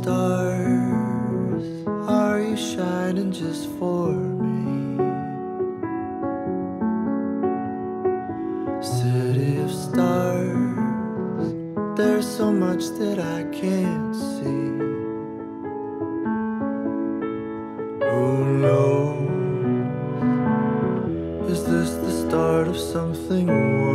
stars, are you shining just for me? City of stars, there's so much that I can't see. Who knows? Is this the start of something more?